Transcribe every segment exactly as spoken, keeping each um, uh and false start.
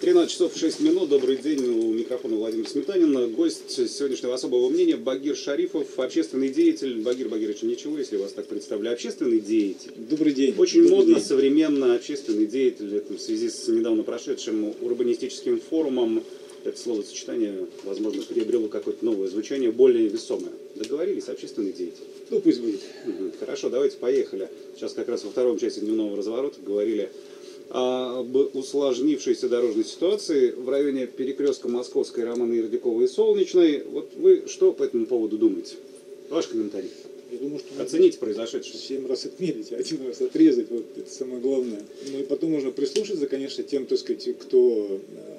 тринадцать часов шесть минут. Добрый день. У микрофона Владимир Сметанин. Гость сегодняшнего особого мнения Багир Шарифов, общественный деятель. Багир Багирович, ничего, если вас так представлю. Общественный деятель. Добрый день. Очень Добрый модно, день. современно общественный деятель. Это в связи с недавно прошедшим урбанистическим форумом. Это словосочетание, возможно, приобрело какое-то новое звучание, более весомое. Договорились, общественный деятель. Ну, пусть будет. Угу. Хорошо, давайте поехали. Сейчас как раз во втором части дневного разворота говорили об усложнившейся дорожной ситуации в районе перекрестка Московской, Романа Ердякова и Солнечной. Вот вы что по этому поводу думаете? Ваш комментарий. Я думаю, что оцените произошедшее. Семь раз отмерить, один раз отрезать, вот это самое главное. Ну и потом нужно прислушаться, конечно, тем, так сказать, кто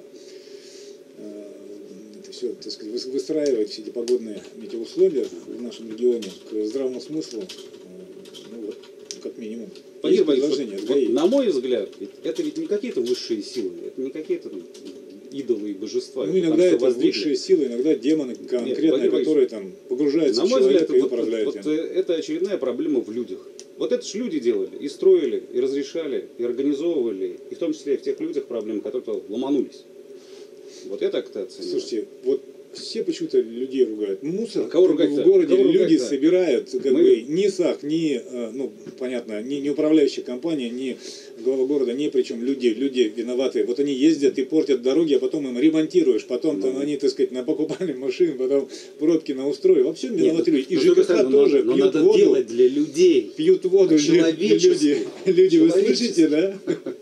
это все, так сказать, выстраивает все эти погодные метеоусловия в нашем регионе к здравому смыслу, ну вот, как минимум. Багир Багирович, вот, вот, на мой взгляд, ведь это ведь не какие-то высшие силы, это не какие-то там идолы и божества. Ну, иногда это высшие силы, иногда демоны конкретные, Нет, которые там погружаются в человека и управляют им. Вот, это очередная проблема в людях. Вот это же люди делали, и строили, и разрешали, и организовывали, и в том числе и в тех людях проблемы, которые ломанулись. Вот я так-то оцениваю. Слушайте, вот все почему-то людей ругают. Мусор а кого ругать-то? в городе кого люди ругать-то? собирают, как Мы... бы ни САК, ни, ну, понятно, ни, ни управляющая компания, ни глава города, ни причем люди, люди виноваты. Вот они ездят и портят дороги, а потом им ремонтируешь, потом там они, так сказать, напокупали машины, потом пробки наустроили. Во всем виноваты люди. И ЖКХ но тоже надо, пьют надо воду. делать для людей. Пьют воду люди. Люди, вы слышите, да?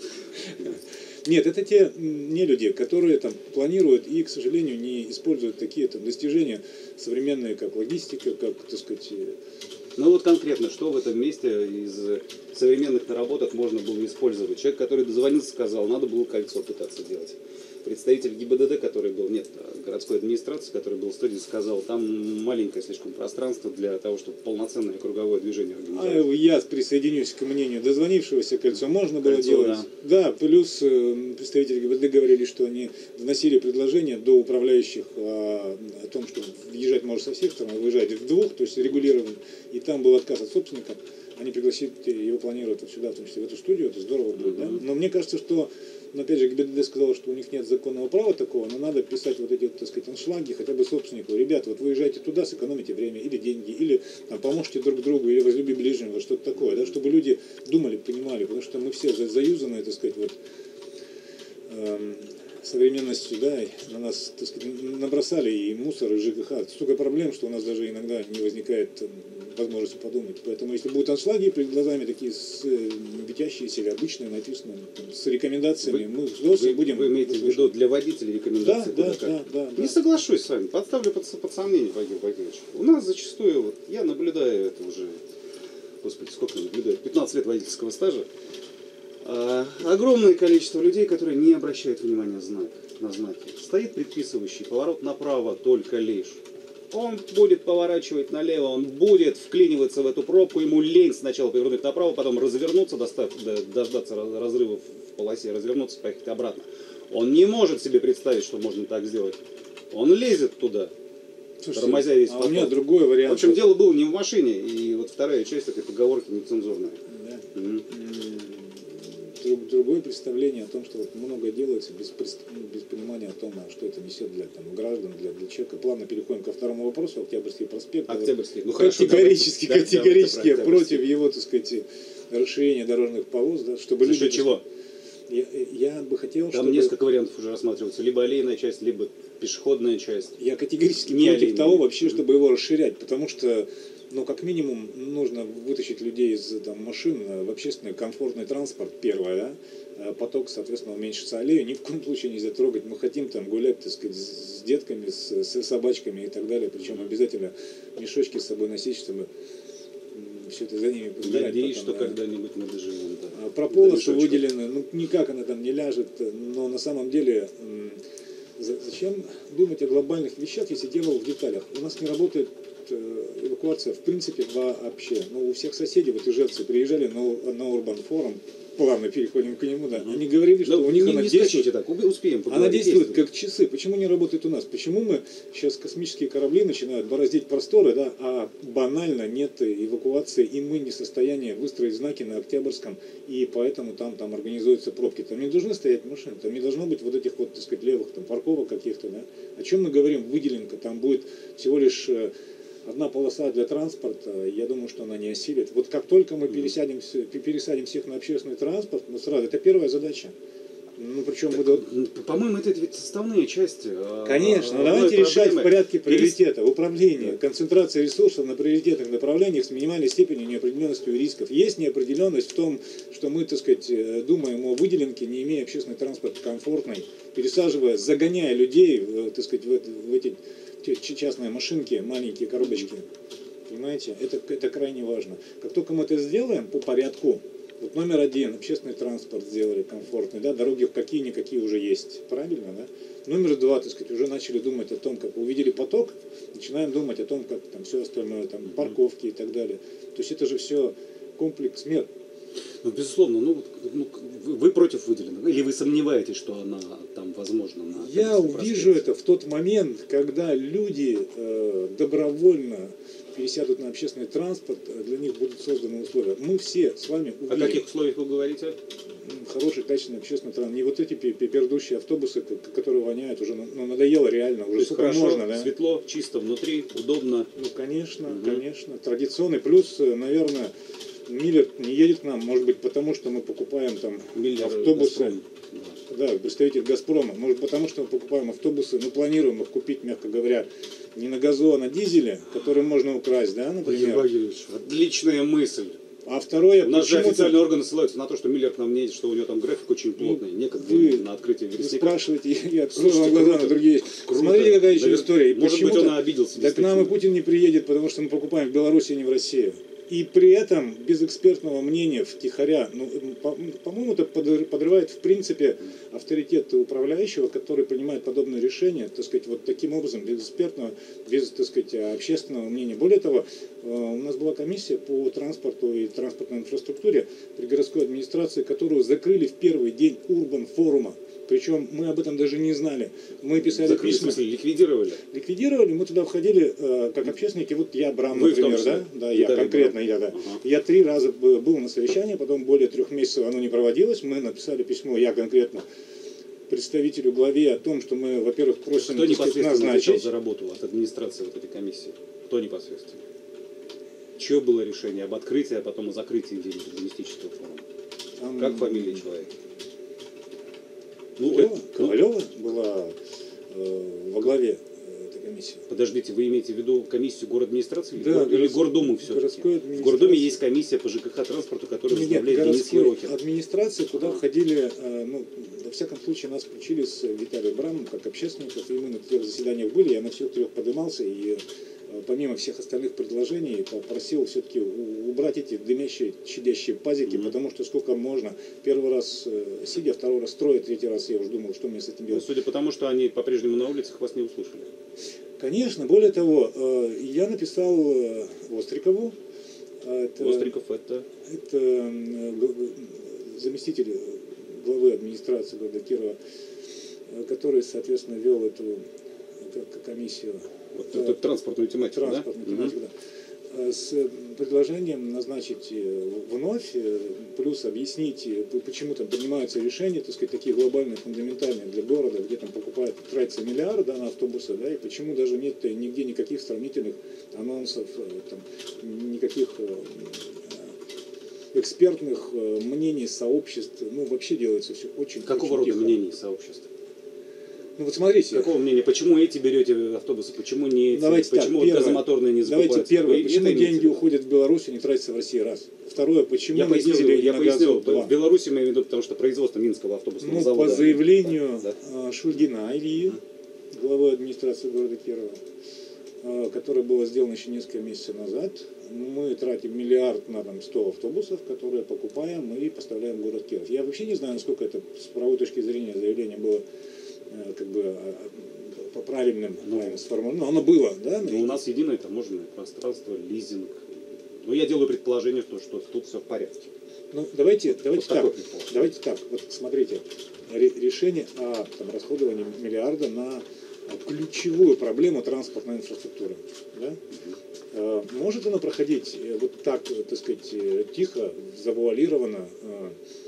Нет, это те не люди, которые там планируют и, к сожалению, не используют такие там достижения современные, как логистика, как, так сказать... Ну вот конкретно, что в этом месте из современных наработок можно было использовать? Человек, который дозвонился, сказал, надо было кольцо пытаться делать. Представитель ГИБДД, который был, нет, городской администрации, который был в студии, сказал, там маленькое слишком пространство для того, чтобы полноценное круговое движение организовать. А я присоединюсь к мнению дозвонившегося, кольцо можно было кольцо, делать. Да. да, плюс э, представители ГИБДД говорили, что они вносили предложение до управляющих о, о том, что въезжать может со всех сторон, выезжать в двух, то есть регулирован, и там был отказ от собственника. Они пригласили его планируют вот сюда, в том числе в эту студию, это здорово будет, mm-hmm. да? Но мне кажется, что, ну, опять же, ГИБДД сказала, что у них нет законного права такого, но надо писать вот эти, так сказать, аншлаги хотя бы собственнику. Ребята, вот вы уезжаете туда, сэкономите время или деньги, или там, поможете друг другу, или возлюби ближнего, вот что-то такое, да, чтобы люди думали, понимали, потому что мы все заюзаны, так сказать, вот эм, современностью, да, на нас, так сказать, набросали и мусор, и ЖКХ. Столько проблем, что у нас даже иногда не возникает возможности подумать. Поэтому, если будут аншлаги перед глазами такие светящиеся или обычные, написано там, с рекомендациями, вы, мы с вы, будем... Вы имеете в виду для водителей рекомендации? Да, да, да, да, Не да. соглашусь с вами, подставлю под, под сомнение, Багир Багирович. У нас зачастую, вот, я наблюдаю это уже, господи, сколько я наблюдаю, пятнадцать лет водительского стажа, а, огромное количество людей, которые не обращают внимания знак, на знаки. Стоит предписывающий поворот направо только лишь. Он будет поворачивать налево, он будет вклиниваться в эту пробку, ему лень сначала повернуть направо, потом развернуться, достав, дождаться разрыва в полосе, развернуться, поехать обратно. Он не может себе представить, что можно так сделать. Он лезет туда, Слушайте, тормозя весь а поток. у меня другой вариант. В общем, дело было не в машине, и вот вторая часть этой поговорки нецензурная. Да. Mm-hmm. Другое представление о том, что вот многое делается без, без понимания о том, что это несет для там, граждан, для, для человека. Плавно переходим ко второму вопросу. Октябрьский проспект. Октябрьский. Ну, хорошо, категорически, давайте, категорически давайте против его, так сказать, расширения дорожных полос, да, чтобы За люди... чего? Я, я бы хотел, Там чтобы... несколько вариантов уже рассматривается. Либо аллейная часть, либо пешеходная часть. Я категорически не против аллейная. того вообще, чтобы его расширять, потому что, ну, как минимум, нужно вытащить людей из там, машин в общественный комфортный транспорт, первое, да? Поток, соответственно, уменьшится. Аллею ни в коем случае нельзя трогать. Мы хотим там гулять, так сказать, с детками, с, с собачками и так далее. Причем обязательно мешочки с собой носить, чтобы все это за ними подбирать. Надеюсь, потом, что да. когда-нибудь мы доживем. Да. Про полосу выделены, ну никак она там не ляжет, но на самом деле зачем думать о глобальных вещах, если дело в деталях? У нас не работает эвакуация в принципе вообще. Ну, у всех соседей, вот ижевцы приезжали на, на Урбан форум, плавно переходим к нему, да. Они говорили, что Да, у них не, она не действует. скачите так, убе- успеем Она поговорить. действует Есть. как часы. Почему не работает у нас? Почему мы сейчас космические корабли начинают бороздить просторы, да, а банально нет эвакуации, и мы не в состоянии выстроить знаки на Октябрьском, и поэтому там, там организуются пробки. Там не должны стоять машины, там не должно быть вот этих вот, так сказать, левых там, парковок каких-то, да. О чем мы говорим? Выделенка. Там будет всего лишь э, одна полоса для транспорта, я думаю, что она не осилит. Вот как только мы пересядем, пересадим всех на общественный транспорт, мы сразу, это первая задача. Ну, причем мы... Ну, по-моему, это ведь составные части. Конечно, но давайте решать в порядке приоритета, управления, концентрация ресурсов на приоритетных направлениях с минимальной степенью неопределенности и рисков. Есть неопределенность в том, что мы, так сказать, думаем о выделенке, не имея общественный транспорт комфортный, пересаживая, загоняя людей, так сказать, в, в эти частные машинки, маленькие коробочки. Понимаете? Это, это крайне важно. Как только мы это сделаем по порядку, вот номер один, общественный транспорт сделали комфортный, да, дороги какие-никакие уже есть, правильно, да? Номер два, так сказать, уже начали думать о том, как увидели поток, начинаем думать о том, как там все остальное, там, парковки и так далее. То есть это же все комплекс мер. Ну, безусловно, ну, ну, вы против выделенного, или вы сомневаетесь, что она там возможна? На Я увижу это в тот момент, когда люди э, добровольно пересядут на общественный транспорт, для них будут созданы условия. Мы все с вами увидим. О каких условиях вы говорите? Хороший, качественный общественный транспорт. Не вот эти пердущие автобусы, которые воняют, уже ну, надоело реально, уже сколько хорошо, можно. Да? Светло, чисто внутри, удобно. Ну, конечно, угу. конечно. Традиционный. Плюс, наверное, Миллер не едет к нам, может быть, потому что мы покупаем там Миллер, автобусы. Газпром. Да, представитель «Газпрома». Может, потому что мы покупаем автобусы, мы планируем их купить, мягко говоря, не на газу, а на дизеле, который можно украсть, да, например. Отличная мысль. А второе, у нас же официальные органы ссылаются на то, что Миллер к нам не едет, что у него там график очень плотный. Ну, некогда вы, на открытие вы вересника. спрашиваете, я, я открою вам глаза на другие. Круто. Смотрите, какая еще Навер... история. И может быть, он обиделся. Да к нам и Путин не приедет, потому что мы покупаем в Беларуси, а не в России. И при этом без экспертного мнения втихаря, ну, по, по-моему, это подрывает в принципе авторитет управляющего, который принимает подобные решения, так сказать, вот таким образом, без экспертного, без, так сказать, общественного мнения. Более того, у нас была комиссия по транспорту и транспортной инфраструктуре при городской администрации, которую закрыли в первый день Урбан форума. Причем мы об этом даже не знали. Мы писали закрыли, письма. В смысле, ликвидировали? Ликвидировали, мы туда входили э, как общественники. Вот я, Брам, Вы например, да? Да, я Виталий конкретно, Брам. я, да. Ага. Я три раза был на совещании, потом более трех месяцев оно не проводилось. Мы написали письмо, я конкретно, представителю главе о том, что мы, во-первых, просим Кто непосредственно отвечал назначить. за работу от администрации вот этой комиссии? Кто непосредственно? Чье было решение об открытии, а потом о закрытии урбанистического форума? Там... Как фамилия человека? Ну, Ковалева, это, Ковалева была э, во главе этой комиссии. Подождите, вы имеете в виду комиссию городадминистрации или, Да, гор, или городс... Гордуму все-таки? В Гордуме есть комиссия по ЖКХ транспорту, которую Нет, возглавляет Денис городской Ерохин. администрации, куда ага. входили, э, ну, во всяком случае, нас включили с Виталием Брамом, как общественников, и мы на трех заседаниях были, я на всех трех поднимался, и э, помимо всех остальных предложений попросил все-таки убрать эти дымящие, чадящие пазики, mm-hmm. потому что сколько можно. Первый раз э, сидя, второй раз строя, третий раз я уже думал, что мне с этим делать. Ну, судя по тому, что они по-прежнему на улицах вас не услышали. Конечно, более того, э, я написал э, Острикову. Это, Остриков это? Это э, заместитель главы администрации города Кирова, который, соответственно, вел эту комиссию. Вот э, эту транспортную тематику, транспортную да? тематику, Mm-hmm. да? С предложением назначить вновь, плюс объяснить, почему там принимаются решения, так сказать, такие глобальные, фундаментальные для города, где там покупают, тратятся миллиарды, да, на автобусы, да, и почему даже нет нигде никаких сравнительных анонсов, там, никаких экспертных мнений сообществ, ну, вообще делается все очень Какого очень рода тихо. мнений сообществ? Ну вот смотрите. Какого мнения? Почему эти берете автобусы, почему не эти? Давайте Почему так, первое, газомоторные не закупаются? Давайте первое, Вы почему это деньги имеете? уходят в Беларусь и не тратятся в России, раз. Второе, почему Я на пояснил, дизеле и я на пояснил, газу, два. в Беларуси мы имеем в виду, потому что производство Минского автобусного Ну, завода. по заявлению да, да. Шульгина Ильи, главы администрации города Кирова, которое было сделано еще несколько месяцев назад, мы тратим миллиард на там, сто автобусов, которые покупаем и поставляем в город Киров. Я вообще не знаю, насколько это с правовой точки зрения заявление было как бы по правильным, ну, правильно сформулировано. Но оно было, да? Ну, у нас единое таможенное пространство, лизинг. Но я делаю предположение, что, что тут все в порядке. Ну, давайте, давайте Вот так, такой прикол. давайте так, вот смотрите, ре- решение о там, расходовании миллиарда на ключевую проблему транспортной инфраструктуры, да? Э, Может оно проходить э, вот так, э, так сказать, э, тихо, завуалированно, э,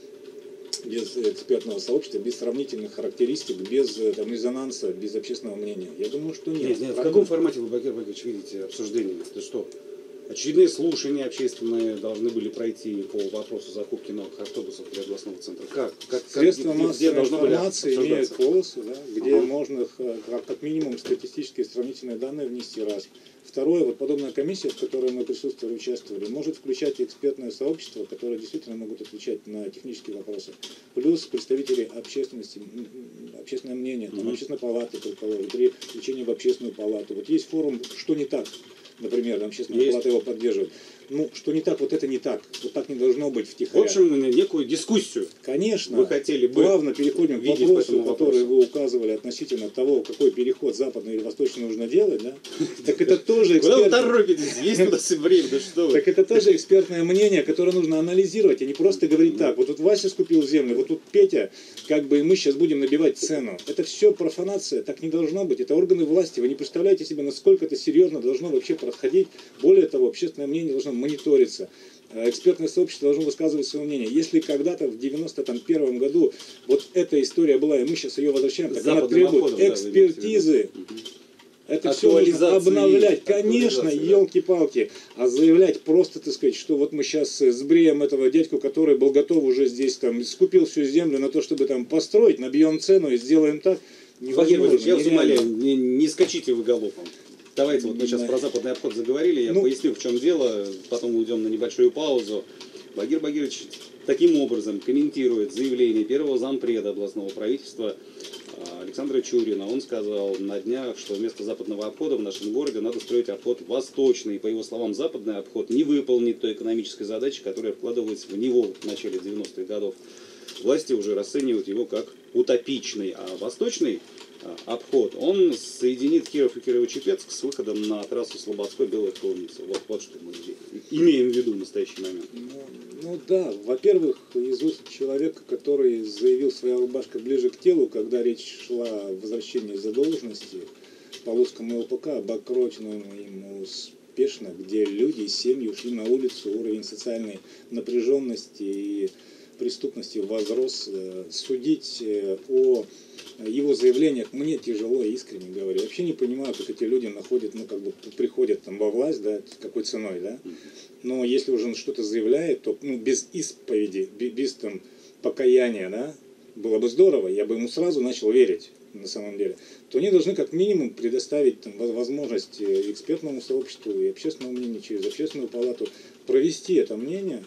без экспертного сообщества, без сравнительных характеристик, без э, там, резонанса, без общественного мнения? Я думаю, что нет. Нет, нет, в Правильно? каком формате вы, Багир Багирович, видите обсуждение? Это что? Очередные слушания общественные должны были пройти по вопросу закупки новых автобусов для областного центра. Как? как Средства как, где, где массовой должно были информации имеют обсуждаться? полосы, да, где Ага. можно х- как, как минимум статистические сравнительные данные внести раз. Второе, вот подобная комиссия, в которой мы присутствовали, участвовали, может включать экспертное сообщество, которое действительно могут отвечать на технические вопросы. Плюс представители общественности, м, м, общественное мнение, там, Мгм. общественной палаты, предположим, при включении в общественную палату. Вот есть форум «Что не так?», например, там общественная Есть. палата его поддерживает. Ну, что не так, вот это не так. Вот так не должно быть В втихаря. общем, некую дискуссию Конечно. вы хотели бы Плавно переходим к видеть по вопросу, этому который вопросу. вы указывали относительно того, какой переход западный или восточный нужно делать, да? Так это тоже Куда вы эксперт... торопитесь? Есть у нас и время, да что вы? Так это тоже экспертное мнение, которое нужно анализировать, а не просто говорить так. Вот тут Вася скупил землю, вот тут Петя, как бы и мы сейчас будем набивать цену. Это все профанация, так не должно быть. Это органы власти. Вы не представляете себе, насколько это серьезно должно вообще происходить. Более того, общественное мнение должно мониториться. Экспертное сообщество должно высказывать свое мнение. Если когда-то в девяносто первом году вот эта история была, и мы сейчас ее возвращаем, так она Западным требует обходом, да, вы имеете в виду. экспертизы. Мгм. Это все нужно Актуализации, обновлять, конечно, актуализации, да. елки-палки. А заявлять просто, так сказать, что вот мы сейчас сбреем этого дядьку, который был готов уже здесь, там, скупил всю землю на то, чтобы там построить, набьем цену и сделаем так, Багир невозможно, Багирович, я вас нереально. умоляю, не, не скачите вы галопом. Давайте, вот мы сейчас Да. про западный обход заговорили, я Ну. поясню, в чем дело, потом уйдем на небольшую паузу. Багир Багирович таким образом комментирует заявление первого зампреда областного правительства а, Александра Чурина. Он сказал на днях, что вместо западного обхода в нашем городе надо строить обход восточный. По его словам, западный обход не выполнит той экономической задачи, которая вкладывалась в него в начале девяностых годов. Власти уже расценивают его как утопичный, а восточный а, обход, он соединит Киров и Кирово-Чепецк с выходом на трассу Слободской-Белая Холмица. Вот, вот что мы имеем в виду в настоящий момент. Ну, ну да, во-первых, из уст человека, который заявил «своя рубашка ближе к телу», когда речь шла о возвращении задолженности по Луцкому ЛПК, обокроченному им успешно, где люди, семьи ушли на улицу, уровень социальной напряженности и преступности возрос. Судить о его заявлениях мне тяжело, искренне говоря. Я вообще не понимаю, как эти люди находят, ну, как бы приходят там во власть, да, какой ценой, да. Но если уже он что-то заявляет, то ну, без исповеди, без, без там покаяния, да, было бы здорово, я бы ему сразу начал верить на самом деле, то они должны как минимум предоставить там, возможность экспертному сообществу и общественному мнению через общественную палату провести это мнение,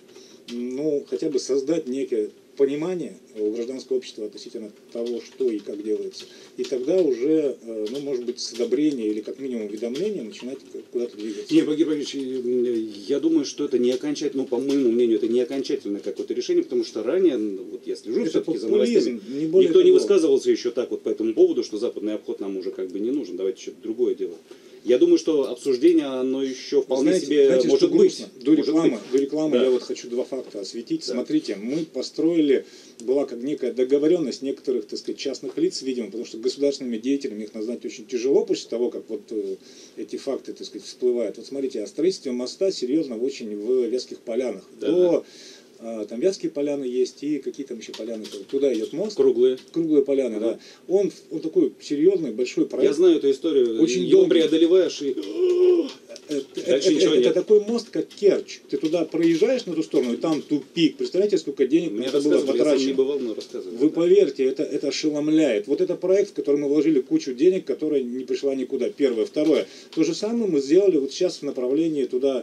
ну, хотя бы создать некое понимание у гражданского общества относительно того, что и как делается. И тогда уже, ну, может быть, с одобрения или как минимум уведомления начинать куда-то двигаться. Нет, Багир Багирович, я думаю, что это не окончательно, ну, по моему мнению, это не окончательное какое-то решение, потому что ранее, вот я слежу Это все-таки за популизм, новостями, не более никто не того. высказывался еще так вот по этому поводу, что западный обход нам уже как бы не нужен, давайте что-то другое делать. Я думаю, что обсуждение, оно еще вполне Знаете, себе знаете, может что быть. грустно? До Может рекламы, быть. до рекламы Да. я вот хочу два факта осветить. Да. Смотрите, мы построили, была как некая договоренность некоторых, так сказать, частных лиц, видимо, потому что государственными деятелями их назвать очень тяжело после того, как вот э, эти факты, так сказать, всплывают. Вот смотрите, о строительстве моста серьезно очень в Вятских Полянах. Да. До, э, там Вятские поляны есть и какие там еще поляны. Туда идет мост. Круглые. Круглые поляны, Ага. да. Он, он такой серьезный, большой проект. Я знаю эту историю. Очень Его долгий. преодолеваешь и... Это, Дальше это- ничего это нет. такой мост, как Керчь. Ты туда проезжаешь на ту сторону, и там тупик. Представляете, сколько денег на Мне это было рассказывали, я сам не потрачено? бывал, но рассказывали. Вы поверьте, это, это ошеломляет. Вот это проект, в который мы вложили кучу денег, которая не пришла никуда. Первое. Второе. То же самое мы сделали вот сейчас в направлении туда,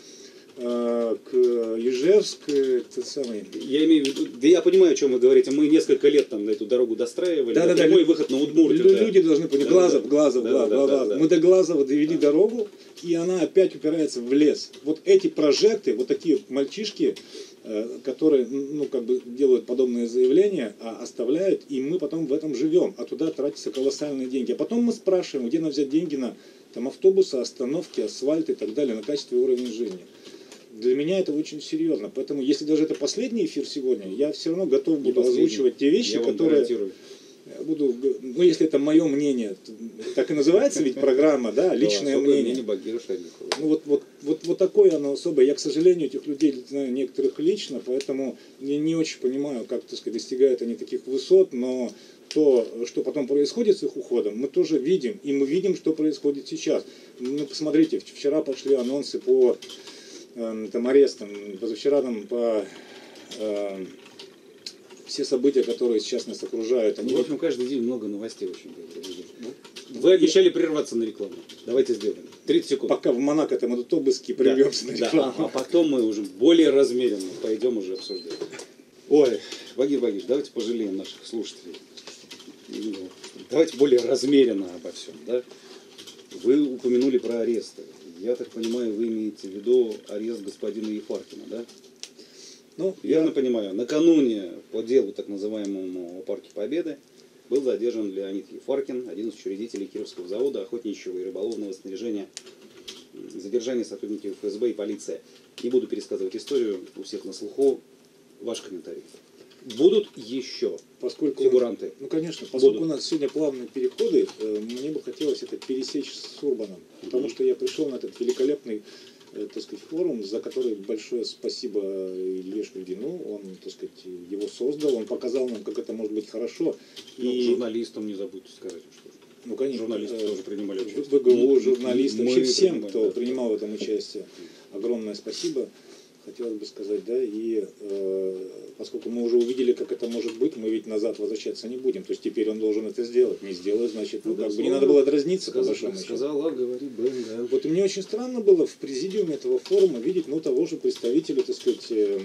э, к Ижевск, э, тот самый. Я имею в виду, да я понимаю, о чем вы говорите. Мы несколько лет там эту дорогу достраивали. Да, да, да. Прямой выход на Удмуртию. Лю- да. Люди должны понять. Да, Глазов, да. Глазов, Да, Глазов, да, Глазов. да, да. Мы до Глазова довели Да. дорогу, и она опять упирается в лес. Вот эти прожекты, вот такие мальчишки, э, которые, ну, как бы делают подобные заявления, а оставляют, и мы потом в этом живем, а туда тратятся колоссальные деньги. А потом мы спрашиваем, где нам взять деньги на там, автобусы, остановки, асфальт и так далее, на качество и уровень жизни. для меня это очень серьезно. Поэтому, если даже это последний эфир сегодня, я все равно готов Не буду последний. озвучивать те вещи, Я вам которые... гарантирую. Я буду, ну, если это мое мнение, так и называется ведь программа, да, личное мнение. Багира Шарипова. Ну вот, вот, вот, вот такое оно особое. Я, к сожалению, этих людей знаю некоторых лично, поэтому я не очень понимаю, как, так сказать, достигают они таких высот, но то, что потом происходит с их уходом, мы тоже видим, и мы видим, что происходит сейчас. Ну, посмотрите, вчера пошли анонсы по э, там, арестам, позавчера там по... Э, все события, которые сейчас нас окружают, они... В общем, каждый день много новостей очень. Вы обещали прерваться на рекламу. Давайте сделаем. тридцать секунд. Пока в Монако там идут обыски, прервемся да, на да, рекламу. а, а потом мы уже более размеренно пойдем уже обсуждать. Ой, Багир Багирович, давайте пожалеем наших слушателей. Давайте более размеренно обо всем. Да? Вы упомянули про аресты. Я так понимаю, вы имеете в виду арест господина Ефаркина, да? Ну, Верно я... понимаю, накануне по делу так называемому о Парке Победы был задержан Леонид Ефаркин, один из учредителей Кировского завода охотничьего и рыболовного снаряжения. Задержание сотрудников эф эс бэ и полиция. Не буду пересказывать историю, у всех на слуху. Ваш комментарий. Будут еще поскольку фигуранты? Ну, конечно, поскольку Будут. у нас сегодня плавные переходы, мне бы хотелось это пересечь с Урбаном. Потому что я пришел на этот великолепный, так сказать, форум, за который большое спасибо Илье Шульгину. Он, так сказать, его создал, он показал нам, как это может быть хорошо. Ну, и журналистам не забудьте сказать, что ну, конечно, журналисты тоже принимали участие. вэ гэ у, журналисты, Мы вообще всем, принимали, кто да. принимал в этом участие, огромное спасибо. Хотелось бы сказать, да, и э, поскольку мы уже увидели, как это может быть, мы ведь назад возвращаться не будем. То есть теперь он должен это сделать. Не сделает, значит, ну, Ну, как да, бы не слово надо было дразниться, по Сказ- большому счету. Сказал А, говори Б, да. Вот и мне очень странно было в президиуме этого форума видеть, ну, того же представителя, так сказать, э,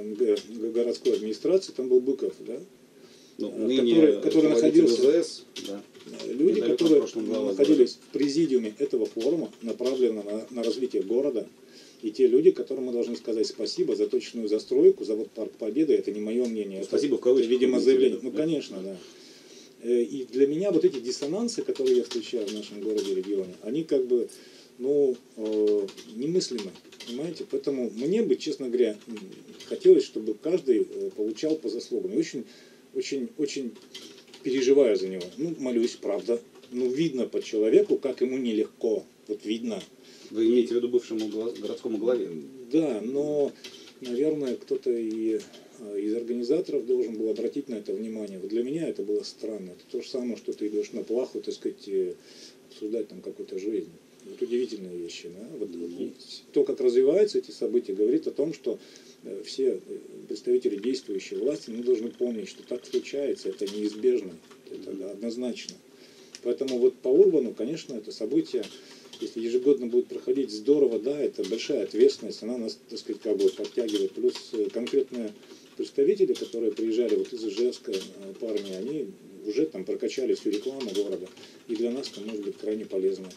э, городской администрации, там был Быков, да? Ну, который- ныне который руководитель находился- вэ зэ эс, да. Люди, Недалеко которые в прошлом глава находились в президиуме этого форума, направленного на, на развитие города, и те люди, которым мы должны сказать спасибо за точную застройку, за вот Парк Победы, это не мое мнение, это, Спасибо в это, кавычках, видимо, имеете в заявление. виду, Ну, да? конечно, да. Э, И для меня вот эти диссонансы, которые я встречаю в нашем городе, регионе, они как бы, ну, э, немыслимы, понимаете? Поэтому мне бы, честно говоря, м, хотелось, чтобы каждый э, получал по заслугам. И очень, очень, очень переживаю за него. Ну, молюсь, правда. Ну, видно по человеку, как ему нелегко. Вот видно. Вы имеете в виду бывшему гла- городскому главе? Да, но, наверное, кто-то и э, из организаторов должен был обратить на это внимание. Вот для меня это было странно. Это то же самое, что ты идешь на плаху, так сказать, э, обсуждать там какую-то жизнь. Вот удивительные вещи. Да? Вот, Мгм. то, как развиваются эти события, говорит о том, что э, все э, представители действующей власти ну, должны помнить, что так случается, это неизбежно, это да, однозначно. Поэтому вот по Урбану, конечно, это событие, если ежегодно будет проходить, здорово, да, это большая ответственность, она нас, так сказать, как бы подтягивает. Плюс э, конкретные представители, которые приезжали вот из Ижевска, э, парни, они уже там прокачали всю рекламу города, и для нас это может быть крайне полезно.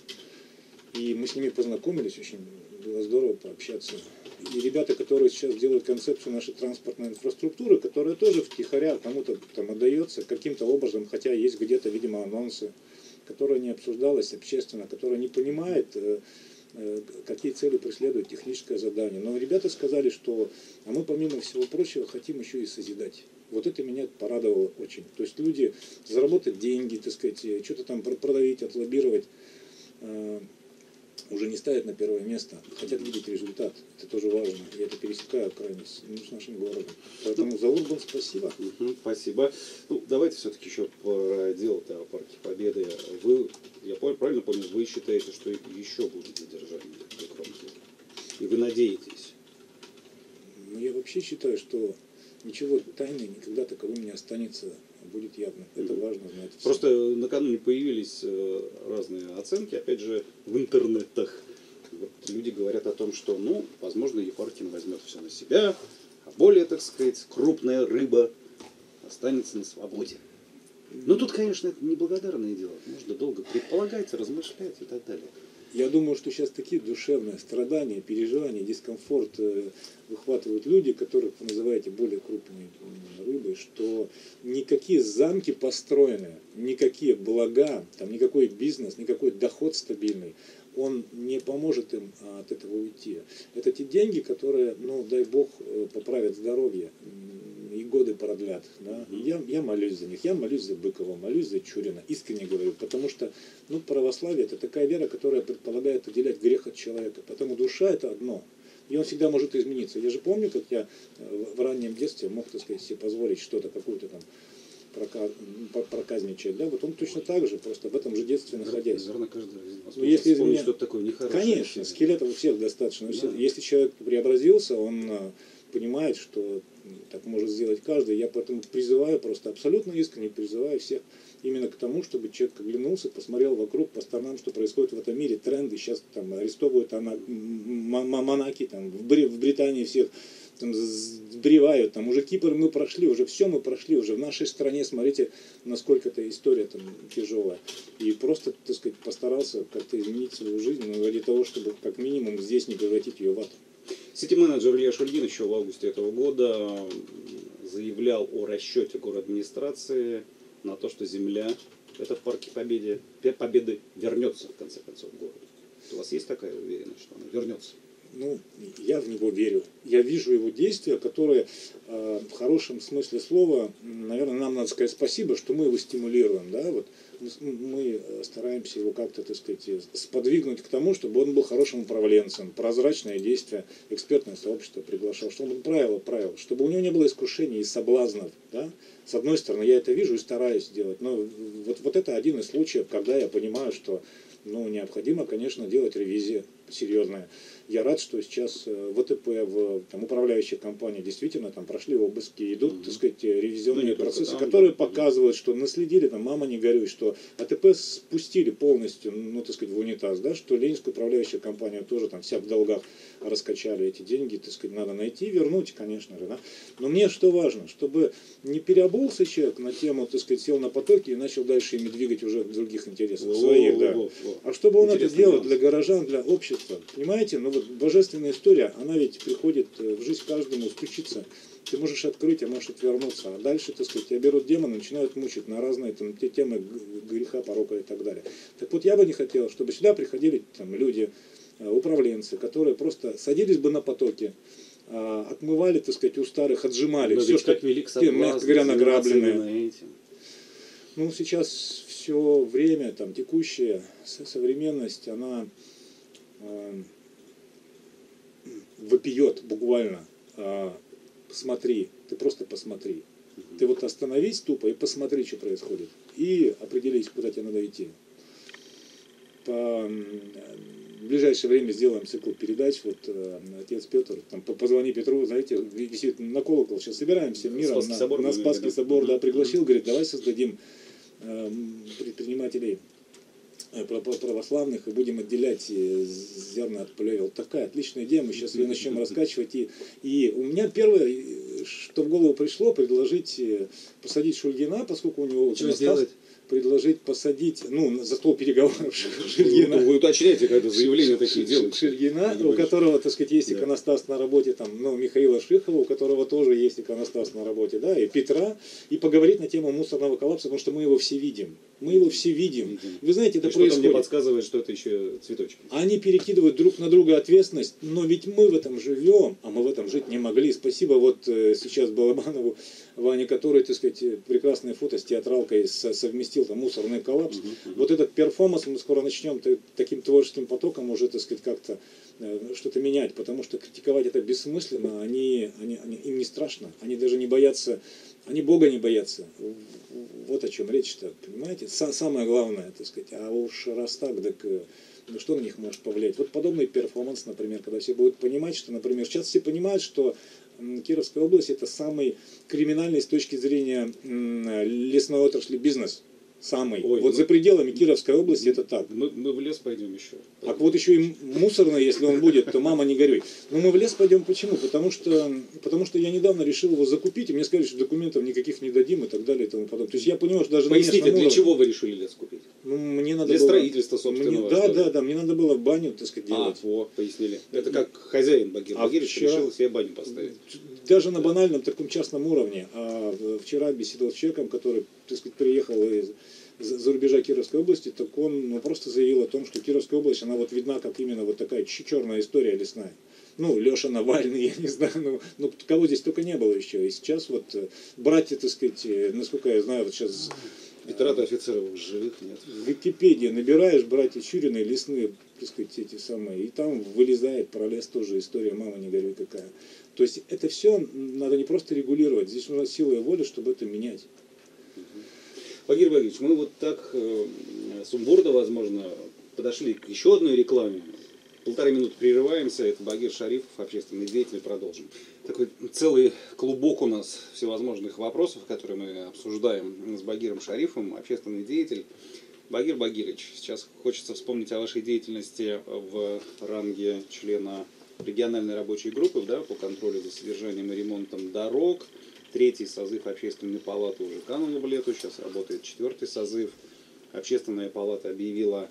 И мы с ними познакомились, очень было здорово пообщаться. И ребята, которые сейчас делают концепцию нашей транспортной инфраструктуры, которая тоже втихаря кому-то там отдается каким-то образом, хотя есть где-то, видимо, анонсы, которая не обсуждалась общественно, которая не понимает, э, э, какие цели преследует техническое задание. Но ребята сказали, что а мы, помимо всего прочего, хотим еще и созидать. Вот это меня порадовало очень. То есть люди заработать деньги, так сказать, что-то там продавить, отлоббировать, э, уже не ставят на первое место, хотят видеть результат. Это тоже важно. Я это пересекаю крайне с, ну, с нашим городом. Поэтому за Урбан спасибо. Мгм, спасибо. Ну, давайте все-таки еще про дело-то о Парке Победы. Вы, я пон- правильно понял, вы считаете, что еще будет задержание громких? И вы надеетесь? Но я вообще считаю, что ничего тайны никогда таковым не останется, а будет явно. Это Мгм. важно знать. всем. Просто накануне появились э, разные оценки, опять же, в интернетах. Вот люди говорят о том, что, ну, возможно, Ефаркин возьмет все на себя, а более, так сказать, крупная рыба останется на свободе. Но тут, конечно, это неблагодарное дело. Можно долго предполагать, размышлять и так далее. Я думаю, что сейчас такие душевные страдания, переживания, дискомфорт э, выхватывают люди, которых вы называете более крупной м, рыбой, что никакие замки построенные, никакие блага, там никакой бизнес, никакой доход стабильный, он не поможет им от этого уйти. Это те деньги, которые, ну, дай бог, поправят здоровье и годы продлят. Да? И я, я молюсь за них, я молюсь за Быкова, молюсь за Чурина, искренне говорю, потому что, ну, православие — это такая вера, которая предполагает отделять грех от человека, потому душа — это одно. И он всегда может измениться. Я же помню, как я в раннем детстве мог, так сказать, себе позволить что-то, какую-то там проказничать, да, вот он точно так же, просто в этом же детстве находясь. Наверное, каждый Но если вспомнить меня... что-то такое нехорошее. Конечно, скелетов у всех достаточно. У всех. Да. Если человек преобразился, он понимает, что так может сделать каждый. Я поэтому призываю, просто абсолютно искренне призываю всех именно к тому, чтобы человек оглянулся, посмотрел вокруг, по сторонам, что происходит в этом мире, тренды. Сейчас там арестовывают монаки, там, в Британии всех там сбривают, там уже Кипр мы прошли, уже все мы прошли, уже в нашей стране, смотрите, насколько эта история там тяжелая. И просто, так сказать, постарался как-то изменить свою жизнь, ну, ради того, чтобы как минимум здесь не превратить ее в ад. Сити-менеджер Илья Шульгин еще в августе этого года заявлял о расчете город-администрации на то, что земля, это в Парке Победы, Победы вернется в конце концов в город. У вас есть такая уверенность, что она вернется? Ну, я в него верю. Я вижу его действия, которые э, в хорошем смысле слова, наверное, нам надо сказать спасибо, что мы его стимулируем, да, вот мы стараемся его как-то, так сказать, сподвигнуть к тому, чтобы он был хорошим управленцем, прозрачное действие, экспертное сообщество приглашал, чтобы он правило правил, чтобы у него не было искушений и соблазнов, да. С одной стороны, я это вижу и стараюсь делать, но вот, вот это один из случаев, когда я понимаю, что, ну, необходимо, конечно, делать ревизию серьезная. Я рад, что сейчас в ВТП, в там, управляющих компаниях действительно там прошли обыски, идут, mm-hmm. так сказать, ревизионные ну, процессы, там, которые да. показывают, что наследили, там, мама не горюй, что АТП спустили полностью, ну, так сказать, в унитаз, да, что Ленинскую управляющую компанию тоже там вся в долгах раскачали эти деньги, так сказать, надо найти, вернуть, конечно же, да. Но мне что важно, чтобы не переобулся человек на тему, так сказать, сел на потоки и начал дальше ими двигать уже в других интересах во, своих, во, да. Во, во. А чтобы он Интересный это делал для горожан, для общества, понимаете, ну вот божественная история, она ведь приходит в жизнь каждому, стучится. Ты можешь открыть, а можешь отвернуться. А дальше, так сказать, тебя берут демоны, начинают мучить на разные там, те темы греха, порока и так далее. Так вот, я бы не хотел, чтобы сюда приходили там, люди, управленцы, которые просто садились бы на потоки, отмывали, так сказать, у старых, отжимали. Но все, что, велик соблазн, мягко говоря, награбленное. Ну, сейчас все время, там, текущая современность, она э, вопиет буквально. Э, посмотри, ты просто посмотри. Угу. Ты вот остановись тупо и посмотри, что происходит. И определись, куда тебе надо идти. По, в ближайшее время сделаем цикл передач. Вот э, отец Петр, там, позвони Петру, знаете, висит на колокол. Сейчас собираем всем миром на, собор, на Спасский собор, да, пригласил, говорит, давай создадим э, предпринимателей э, православных и будем отделять зерна от плевел. Такая отличная идея, мы сейчас ее начнем раскачивать. И, и у меня первое, что в голову пришло, предложить посадить Шульгина, поскольку у него... Что сделать? Предложить посадить, ну, за стол переговоров Шульгина. Вы, вы уточняете, когда заявления такие делают. Шульгина, у которого, так сказать, есть да. иконостас на работе, там, ну, Михаила Шихова, у которого тоже есть иконостас на работе, да, и Петра, и поговорить на тему мусорного коллапса, потому что мы его все видим. Мы его все видим. видим. Вы знаете, это и происходит. Что-то мне подсказывает, что это еще цветочки. Они перекидывают друг на друга ответственность, но ведь мы в этом живем, а мы в этом жить не могли. Спасибо вот э, сейчас Балабанову, Ване, который, так сказать, прекрасное фото с театралкой совместил там мусорный коллапс. Uh-huh, uh-huh. Вот этот перформанс мы скоро начнем таким творческим потоком уже, так сказать, как-то э, что-то менять, потому что критиковать это бессмысленно, они, они, они, им не страшно, они даже не боятся, они Бога не боятся. Вот о чем речь-то, понимаете? Самое главное, так сказать, а уж раз так, так ну, что на них может повлиять? Вот подобный перформанс, например, когда все будут понимать, что, например, сейчас все понимают, что Кировская область это самый криминальный с точки зрения лесной отрасли бизнес. Самый. Ой, вот ну, за пределами Кировской области это так. Мы, мы в лес пойдем еще. А вот еще и мусорный, если он будет, то мама не горюй. Но мы в лес пойдем почему? Потому что, потому что я недавно решил его закупить, и мне сказали, что документов никаких не дадим и так далее и тому подобное. То есть я понимаю, что даже Поясните, на местном для уровне... чего вы решили лес купить? Ну, мне надо для было... строительства собственного. Мне... Да, да, да, мне надо было баню, так сказать, делать. А, вот, пояснили. Это как хозяин Багир. А Багирич вчера... решил себе баню поставить. Даже на банальном таком частном уровне. А вчера беседовал с человеком, который, так сказать, приехал из за рубежа Кировской области, так он ну, просто заявил о том, что Кировская область, она вот видна как именно вот такая черная история лесная. Ну, Леша Навальный, я не знаю, ну, ну кого здесь только не было еще. И сейчас вот братья, так сказать, насколько я знаю, вот сейчас... Петрата офицеров живых нет. В Википедии набираешь братья Чурины, лесные, так сказать, эти самые, и там вылезает про лес тоже история, мама не горюй какая. То есть это все надо не просто регулировать, здесь нужна сила и воля, чтобы это менять. Багир Багирович, мы вот так э, сумбурно, возможно, подошли к еще одной рекламе. Полторы минуты прерываемся, это Багир Шарифов, общественный деятель, продолжим. Такой целый клубок у нас всевозможных вопросов, которые мы обсуждаем с Багиром Шарифом, общественный деятель. Багир Багирович, сейчас хочется вспомнить о вашей деятельности в ранге члена региональной рабочей группы, да, по контролю за содержанием и ремонтом дорог. Третий созыв общественной палаты уже канул в лету, сейчас работает четвертый созыв. Общественная палата объявила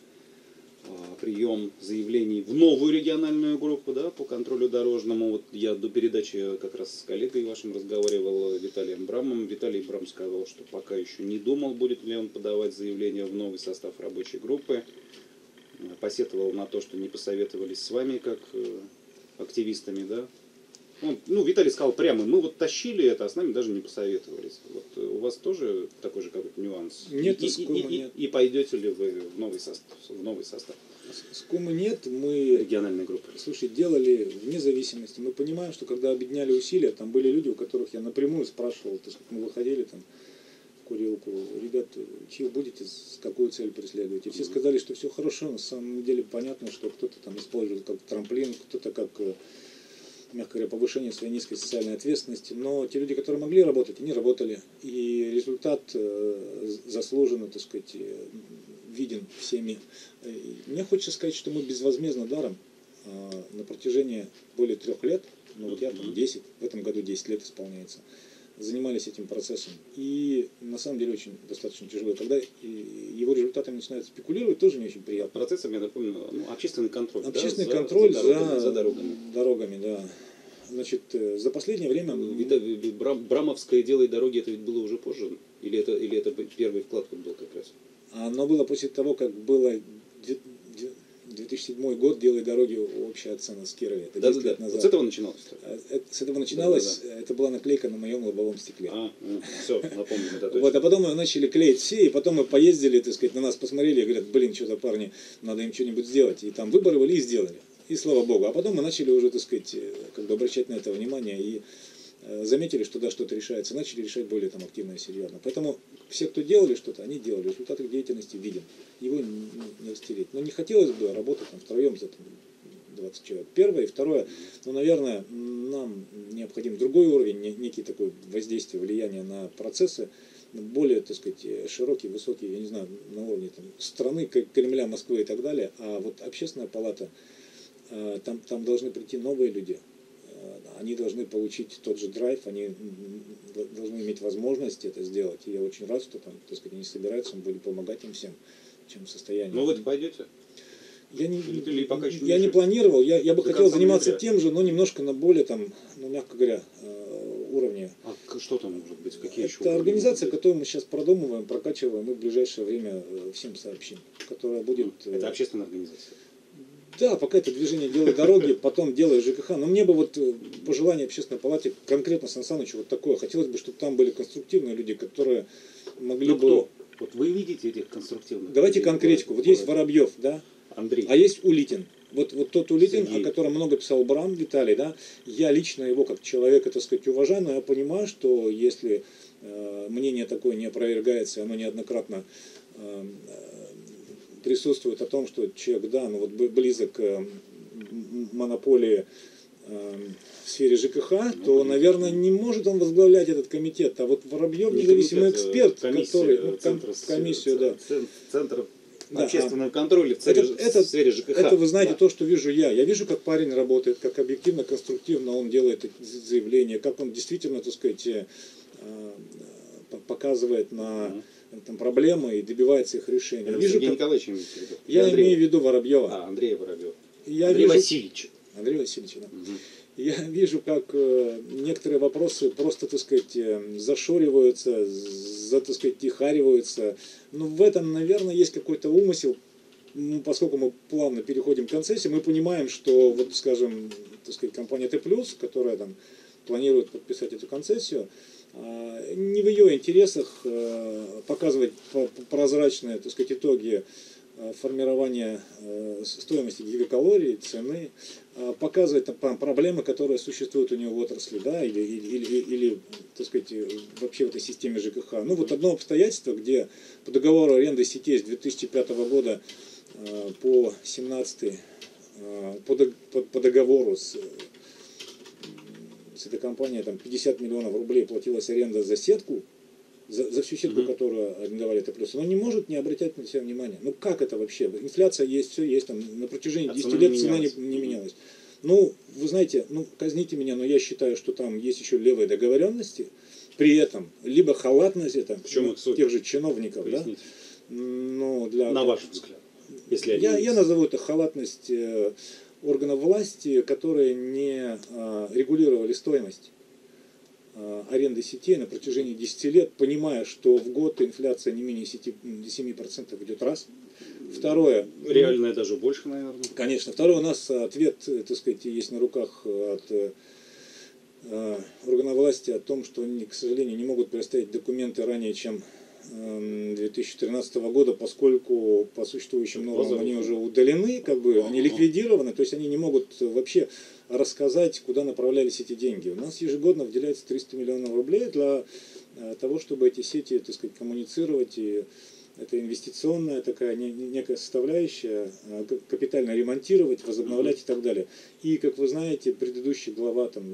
прием заявлений в новую региональную группу, да, по контролю дорожному. Вот я до передачи как раз с коллегой вашим разговаривал, Виталием Брамом. Виталий Брам сказал, что пока еще не думал, будет ли он подавать заявление в новый состав рабочей группы. Посетовал на то, что не посоветовались с вами, как активистами, да. Он, ну, Виталий сказал прямо, мы вот тащили это, а с нами даже не посоветовались. Вот у вас тоже такой же какой-то нюанс? Нет, и, с и, Кумы и, нет. И пойдете ли вы в новый состав? В новый состав? С Кумы нет, мы региональной группы. Слушай, делали вне зависимости. Мы понимаем, что когда объединяли усилия, там были люди, у которых я напрямую спрашивал, то есть мы выходили там в курилку, ребят, чьи будете, с какую цель преследуете? И все сказали, что все хорошо, на самом деле понятно, что кто-то там использует как трамплин, кто-то как, мягко говоря, повышение своей низкой социальной ответственности, но те люди, которые могли работать, они работали, и результат э, заслуженно, так сказать, виден всеми. И мне хочется сказать, что мы безвозмездно даром э, на протяжении более трех лет, ну вот я там десять, в этом году десять лет исполняется, занимались этим процессом. И на самом деле очень достаточно тяжело. Когда его результатами начинают спекулировать, тоже не очень приятно. Процессом, я напомню, ну, общественный контроль. Общественный да, контроль за, за, за, дорогами, за дорогами. дорогами, да. Значит, за последнее время... Брам, Брамовское дело и дороги, это ведь было уже позже? Или это, или это первый вклад вот был как раз? Оно было после того, как было две тысячи седьмой год, делай дороги, общая оценка с Кирове. Это да, да, да. назад. Вот с этого начиналось? С этого начиналось, да, да, да. Это была наклейка на моем лобовом стекле. А, ну, все, напомню. Это точно. Вот, а потом мы начали клеить все, и потом мы поездили, так сказать, на нас посмотрели и говорят, блин, что-то парни, надо им что-нибудь сделать. И там выборывали и сделали. И слава богу. А потом мы начали уже, так сказать, как бы обращать на это внимание и заметили, что да, что-то решается, начали решать более там активно и серьезно. Поэтому все, кто делали что-то, они делали. Результат их деятельности виден. Его не, не растереть. Но не хотелось бы работать там втроем за там, двадцать человек. Первое. И второе, ну, наверное, нам необходим другой уровень, некий такой воздействие, влияние на процессы, более, так сказать, широкий, высокий, я не знаю, на уровне там, страны, Кремля, Москвы и так далее. А вот общественная палата, там, там должны прийти новые люди. Они должны получить тот же драйв, они должны иметь возможность это сделать. И я очень рад, что там, так сказать, они собираются, мы будем помогать им всем, чем состояние. Ну вы-то пойдете? Я не, или, или пока еще я не, не планировал, я, я бы До хотел заниматься ноября. тем же, но немножко на более, там, ну, мягко говоря, уровне. А что там может быть? Какие Это еще организация, которую мы сейчас продумываем, прокачиваем, и в ближайшее время всем сообщим. Которая будет... Это общественная организация? Да, пока это движение «Делай дороги», потом «Делай ЖКХ». Но мне бы вот пожелание общественной палате конкретно Сан Санычу вот такое. Хотелось бы, чтобы там были конструктивные люди, которые могли ну, бы... Кто? Вот вы видите этих конструктивных? Давайте людей, конкретику. Вот есть Воробьев, да? Андрей. А есть Улитин. Вот, вот тот Улитин, Сергей. О котором много писал Брам Виталий, да, я лично его как человека, так сказать, уважаю, но я понимаю, что если э, мнение такое не опровергается, оно неоднократно э, присутствует о том, что человек, да, ну вот близок к монополии э, в сфере ЖКХ, ну, то, наверное, не может он возглавлять этот комитет. А вот Воробьев независимый эксперт, который... Ну, центр, комиссию, да. Центр Да, общественного а контроля в, царе, это, это, в сфере ЖКХ. Это, вы знаете, да. то, что вижу я. Я вижу, как парень работает, как объективно, конструктивно он делает заявления, как он действительно, так сказать, показывает на uh-huh. там, проблемы и добивается их решения. Это вижу, Сергей как... Николаевич имеет в виду? Я Андрей. имею в виду Воробьева. А, Андрея Воробьева. Я Андрей вижу... Васильевич. Андрей Васильевич, да. Угу. Я вижу, как э, некоторые вопросы просто, так сказать, зашориваются, затихариваются. Но в этом, наверное, есть какой-то умысел. Ну, поскольку мы плавно переходим к концессии, мы понимаем, что, вот, скажем, так сказать, компания Т плюс, которая там планирует подписать эту концессию, не в ее интересах показывать прозрачные, так сказать, итоги формирования стоимости гигакалорий, цены, показывать там проблемы, которые существуют у нее в отрасли, да, или, или, или, или, так сказать, вообще в этой системе ЖКХ. Ну вот одно обстоятельство, где по договору аренды сетей с две тысячи пятого года по семнадцатый по, по, по договору с, с этой компанией там пятьдесят миллионов рублей платилась аренда за сетку, за, за всю сетку, mm-hmm. которую арендовали Т плюс, она не может не обращать на себя внимания. Ну как это вообще? Инфляция есть, все есть, там на протяжении десяти лет цена не, не менялась. Ну, вы знаете, ну казните меня, но я считаю, что там есть еще левые договоренности, при этом либо халатность это, ну, тех же чиновников, Поясните. Да? Ну, для, на ваш взгляд. Если я, я назову это халатность э, органов власти, которые не э, регулировали стоимость э, аренды сетей на протяжении десяти лет, понимая, что в год инфляция не менее семи процентов идет раз. Второе. Реальная ну, даже больше, наверное. Конечно. Второе, у нас ответ, так сказать, есть на руках от э, органов власти о том, что они, к сожалению, не могут предоставить документы ранее, чем две тысячи тринадцатого года, поскольку по существующим нормам они уже удалены, как бы они ликвидированы, то есть они не могут вообще рассказать, куда направлялись эти деньги. У нас ежегодно выделяется триста миллионов рублей для того, чтобы эти сети, так сказать, коммуницировать, и это инвестиционная такая некая составляющая, капитально ремонтировать, возобновлять и так далее. И, как вы знаете, предыдущий глава там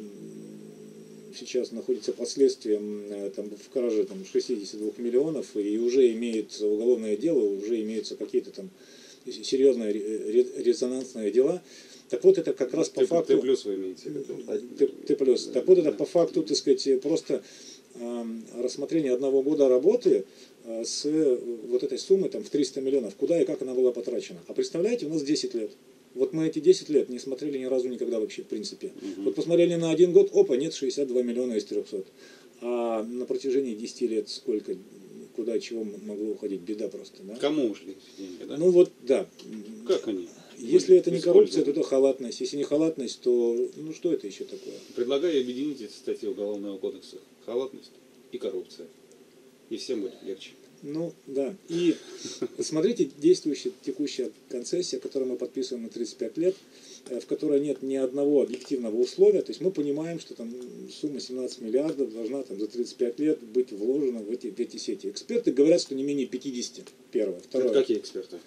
сейчас находится под следствием там, в краже там, шестьдесят два миллионов и уже имеет уголовное дело, уже имеются какие-то там серьезные резонансные дела. Так вот, это как раз по Т, факту... Т плюс вы имеете в виду? Т, Т плюс. Так вот, это по факту, так сказать, просто э, рассмотрение одного года работы э, с вот этой суммой там, в триста миллионов, куда и как она была потрачена. А представляете, у нас десять лет. Вот мы эти десять лет не смотрели ни разу никогда вообще, в принципе. Угу. Вот посмотрели на один год, опа, нет, шестьдесят два миллиона из трехсот. А на протяжении десяти лет сколько, куда, чего могло уходить, беда просто. Да? Кому ушли эти деньги, да? Ну вот, да. Как они? Если это не коррупция, то это халатность. Если не халатность, то ну что это еще такое? Предлагаю объединить эти статьи Уголовного кодекса. Халатность и коррупция. И всем будет легче. Ну, да. И смотрите, действующая текущая концессия, которую мы подписываем на тридцать пять лет, в которой нет ни одного объективного условия. То есть мы понимаем, что там сумма семнадцать миллиардов должна там, за тридцать пять лет быть вложена в эти, в эти сети. Эксперты говорят, что не менее пятидесяти. Первое. Второе. Это какие эксперты?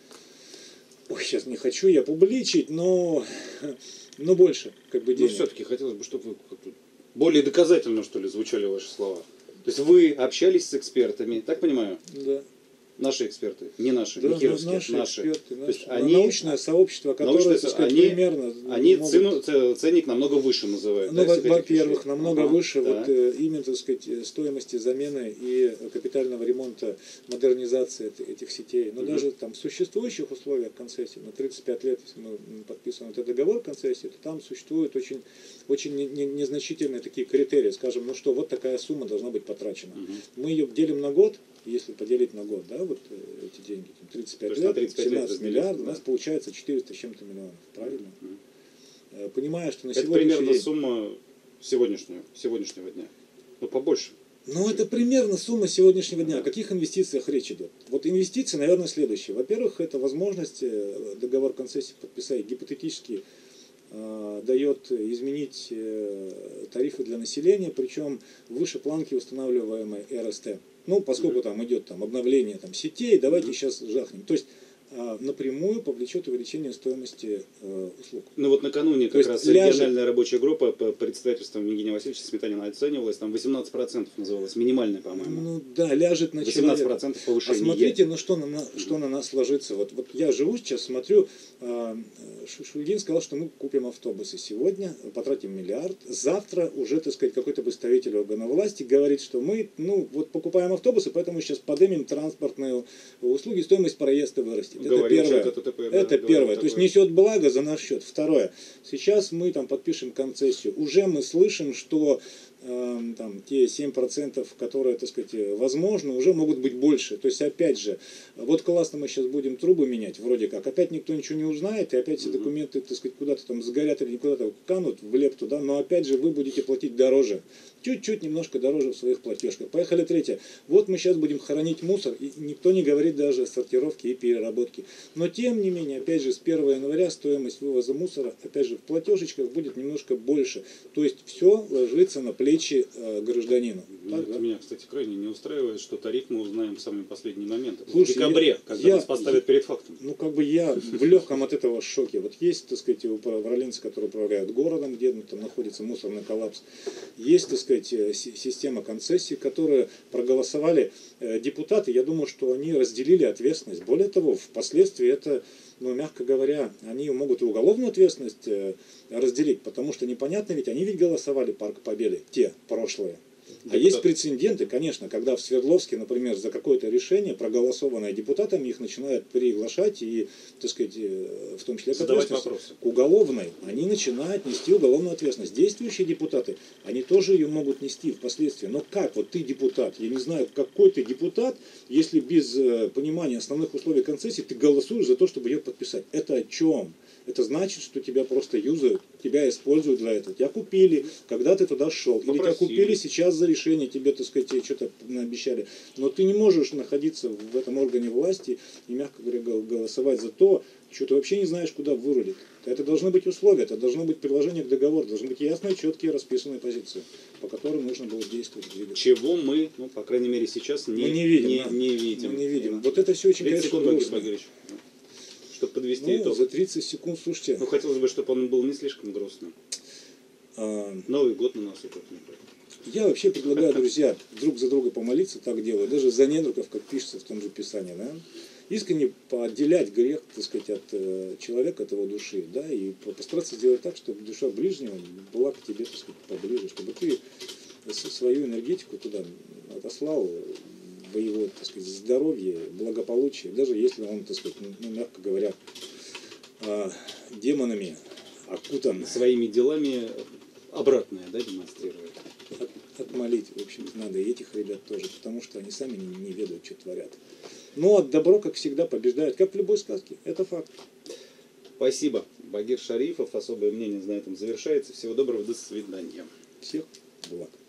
Ой, сейчас не хочу я публичить, но, но больше как бы денег. Ну, все-таки хотелось бы, чтобы вы более доказательно, что ли, звучали ваши слова. То есть вы общались с экспертами, так понимаю? Да. Наши эксперты, не наши, да, не кировские, наши. наши. Эксперты, То есть наши. они, научное сообщество, которое, научное, так сказать, они, примерно... Они могут... цену, ценник намного выше называют. Ну, да, во-первых, намного ага, выше да. вот, э, именно, так сказать, стоимости замены и капитального ремонта, модернизации этих сетей. Но угу. даже там в существующих условиях концессии, на тридцать пять лет, если мы подписываем этот договор концессии, то там существуют очень, очень не, не, незначительные такие критерии. Скажем, ну что, вот такая сумма должна быть потрачена. Угу. Мы ее делим на год, если поделить на год, да, вот эти деньги, тридцать пять лет, тридцать пять семнадцать миллиардов, да. У нас получается четыреста с чем-то миллионов, правильно? Mm-hmm. Понимаю, что на это сегодняшний примерно день... сумма сегодняшнего, сегодняшнего дня, но побольше. Ну, это примерно сумма сегодняшнего дня. О каких инвестициях речь идет? Вот инвестиции, наверное, следующие. Во-первых, это возможность договор концессии подписать гипотетически э, дает изменить э, тарифы для населения, причем выше планки устанавливаемой эр эс тэ. Ну, поскольку mm-hmm. там идет там, обновление там, сетей, давайте mm-hmm. сейчас жахнем. То есть а, напрямую повлечет увеличение стоимости э, услуг. Ну вот накануне как раз ляжет... региональная рабочая группа по представительству Евгения Васильевича Сметанина оценивалась, там восемнадцать процентов называлось, минимальная, по-моему. Ну да, ляжет на восемнадцать процентов повышения. А смотрите, ну что на, mm-hmm. что на нас ложится. Вот, вот я живу сейчас, смотрю, э, Шульгин сказал, что мы купим автобусы сегодня, потратим миллиард. Завтра уже, так сказать, какой-то представитель органа власти говорит, что мы, ну, вот покупаем автобусы, поэтому сейчас поднимем транспортные услуги, стоимость проезда вырастет. Это Говорил, первое. Это, ТТП, это да, первое. То такое. есть несет благо за наш счет. Второе. Сейчас мы там подпишем концессию. Уже мы слышим, что э, там, те семь процентов, которые, так сказать, возможны, уже могут быть больше. То есть, опять же, вот классно мы сейчас будем трубы менять, вроде как, опять никто ничего не узнает, и опять все документы, так сказать, куда-то там сгорят или куда-то канут в лепту, да, но опять же вы будете платить дороже. Чуть-чуть немножко дороже в своих платежках. Поехали третье. Вот мы сейчас будем хоронить мусор, и никто не говорит даже о сортировке и переработке. Но тем не менее, опять же, с первого января стоимость вывоза мусора, опять же, в платежечках будет немножко больше. То есть все ложится на плечи э, гражданина. Так, Это да? меня, кстати, крайне не устраивает, что тариф мы узнаем в самый последний момент. Это Слушай, в декабре, я- когда я- нас поставят перед фактом. Ну, как бы я в легком от этого шоке. Вот есть, так сказать, управленцы, которые управляют городом, где там находится мусорный коллапс. Есть, так сказать, э, си- система концессий, которые проголосовали э, депутаты. Я думаю, что они разделили ответственность. Более того, впоследствии это, ну, мягко говоря, они могут и уголовную ответственность э, разделить, потому что непонятно, ведь они ведь голосовали Парк Победы, те прошлые. А Депутат. есть прецеденты, конечно, когда в Свердловске, например, за какое-то решение, проголосованное депутатами, их начинают приглашать и, так сказать, э, в том числе к Задавать ответственности, вопросы. к уголовной, они начинают нести уголовную ответственность. Действующие депутаты, они тоже ее могут нести впоследствии. Но как? Вот ты депутат, я не знаю, какой ты депутат, если без э, понимания основных условий концессии ты голосуешь за то, чтобы ее подписать. Это о чем? Это значит, что тебя просто юзают, тебя используют для этого. Тебя купили, когда ты туда шел. Или тебя Попросили. купили сейчас за решение, тебе, так сказать, что-то обещали. Но ты не можешь находиться в этом органе власти и, мягко говоря, гол- голосовать за то, что ты вообще не знаешь, куда вырулить. Это должны быть условия, это должно быть приложение к договору, должны быть ясные, четкие, расписанные позиции, по которым нужно будет действовать, двигаться. Чего мы, ну, по крайней мере, сейчас не, Мы не видим, не, да. не видим. Мы не видим. Вот это все очень, тридцать конечно, секунд, Багир грустно. Багирович, чтобы подвести Ну, итог. за тридцать секунд, слушайте. Ну, хотелось бы, чтобы он был не слишком грустным. а, Новый год на носу как-нибудь. Я вообще предлагаю, друзья, друг за друга помолиться, так делаю, даже за недругов, как пишется в том же Писании, да? Искренне поотделять грех, так сказать, от э, человека, от его души, да, и по- постараться сделать так, чтобы душа ближнего была к тебе, так сказать, поближе, чтобы ты с- свою энергетику туда отослал в его, так сказать, здоровье, благополучие, даже если он, так сказать, ну, мягко говоря, э, демонами окутан. Своими делами обратное, да, демонстрирует. От- отмолить, в общем, надо и этих ребят тоже, потому что они сами не, не ведают, что творят. Но добро, как всегда, побеждает, как в любой сказке. Это факт. Спасибо. Багир Шарифов. Особое мнение на этом завершается. Всего доброго. До свидания. Всех благ.